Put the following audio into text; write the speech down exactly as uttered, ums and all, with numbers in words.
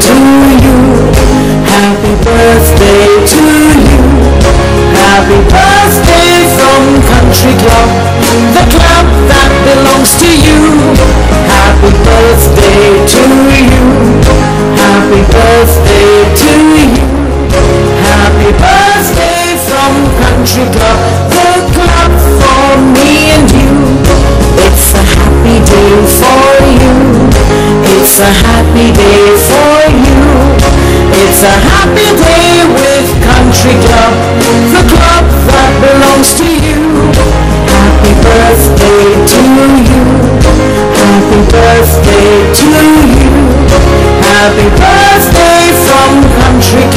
to you. Happy birthday to you. Happy birthday from Country Club, the club that belongs to you. Happy birthday to you. Happy birthday to you. Happy birthday from Country Club, the club for me and you. It's a happy day for you. It's a happy day for you. It's a happy day with Country Club, the club that belongs to you. Happy birthday to you. Happy birthday to you. Happy birthday from Country